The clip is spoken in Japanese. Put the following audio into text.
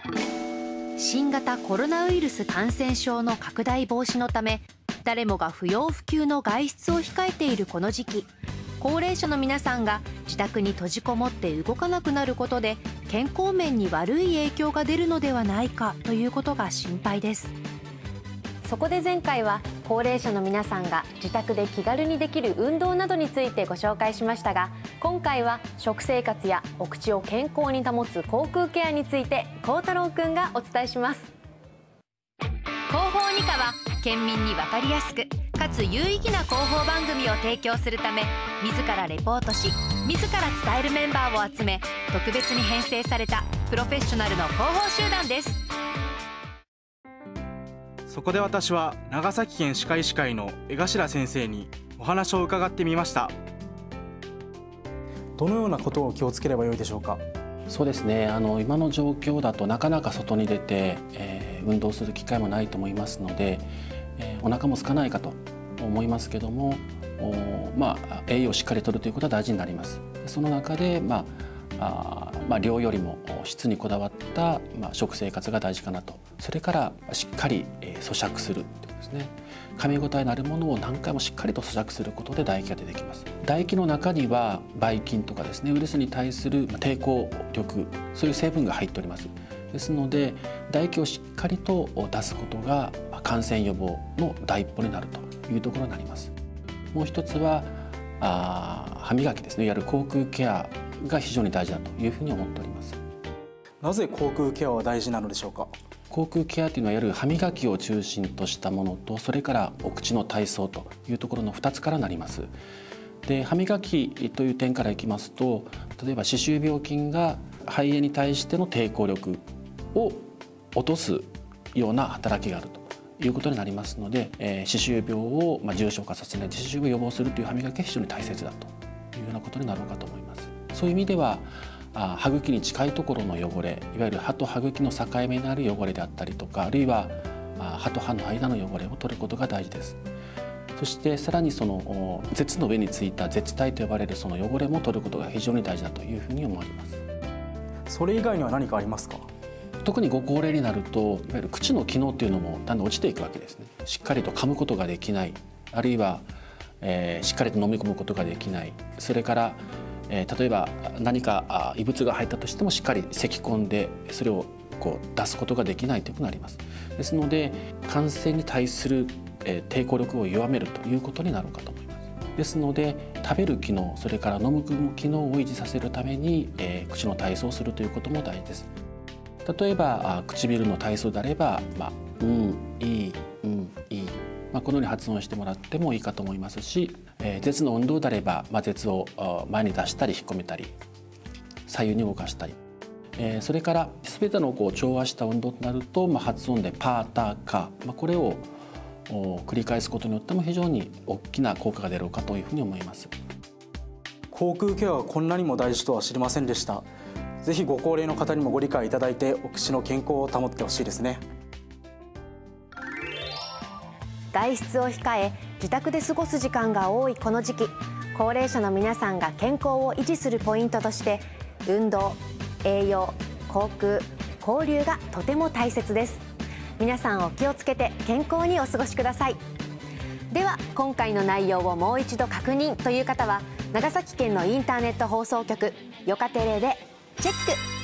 新型コロナウイルス感染症の拡大防止のため、誰もが不要不急の外出を控えているこの時期、高齢者の皆さんが自宅に閉じこもって動かなくなることで健康面に悪い影響が出るのではないかということが心配です。そこで前回は高齢者の皆さんが自宅で気軽にできる運動などについてご紹介しましたが、今回は食生活やお口を健康に保つ口腔ケアについて幸太郎くんがお伝えします。広報2課は県民に分かりやすくかつ有意義な広報番組を提供するため、自らレポートし自ら伝えるメンバーを集め、特別に編成されたプロフェッショナルの広報集団です。 そこで私は長崎県歯科医師会の江頭先生にお話を伺ってみました。どのようなことを気をつければよいでしょうか？ そうですね、今の状況だとなかなか外に出て、運動する機会もないと思いますので、お腹も空かないかと思いますけども、栄養をしっかりとるということは大事になります。その中で、量よりも質にこだわった、食生活が大事かなと。それからしっかり、咀嚼するということですね。噛み応えのあるものを何回もしっかりと咀嚼することで唾液が出てきます。唾液の中にはばい菌とかですね、ウイルスに対する抵抗力、そういう成分が入っております。ですので唾液をしっかりと出すことが感染予防の第一歩になるというところになります。もう一つは歯磨きですね、いわゆる口腔ケアが非常に大事だというふうに思っております。 なぜ口腔ケアは大事なのでしょうか？ 口腔ケアというのはいわゆる歯磨きを中心としたものと、それからお口の体操というところの2つからなります。で、歯磨きという点からいきますと、例えば歯周病菌が肺炎に対しての抵抗力を落とすような働きがあるということになりますので、歯周病を重症化させない、歯周病を予防するという歯磨きが非常に大切だというようなことになろうかと思います。そういう意味では歯茎に近いところの汚れ、いわゆる歯と歯茎の境目にある汚れであったりとか、あるいは歯と歯の間の汚れを取ることが大事です。そしてさらにその舌の上についた舌苔と呼ばれるその汚れも取ることが非常に大事だというふうに思われます。 それ以外には何かありますか？ 特にご高齢になると、いわゆる口の機能というのもだんだん落ちていくわけですね。しっかりと噛むことができない、あるいは、しっかりと飲み込むことができない、それから例えば何か異物が入ったとしてもしっかり咳き込んでそれを出すことができないということになります。ですので感染に対する抵抗力を弱めるということになるかと思います。ですので食べる機能、それから飲む機能を維持させるために、口の体操をするということも大事です。例えば唇の体操であれば、いい、いい、このように発音してもらってもいいかと思いますし、舌の運動であれば、舌を前に出したり引っ込めたり左右に動かしたり、それから全ての調和した運動となると、発音でパーターカー、これを繰り返すことによっても非常に大きな効果が出るかというふうに思います。 口腔ケアがこんなにも大事とは知りませんでした。ぜひご高齢の方にもご理解いただいて、お口の健康を保ってほしいですね。 外出を控え自宅で過ごす時間が多いこの時期、高齢者の皆さんが健康を維持するポイントとして、運動、栄養、口腔、交流がとても大切です。皆さんお気をつけて健康にお過ごしください。では今回の内容をもう一度確認という方は、長崎県のインターネット放送局よかテレでチェック。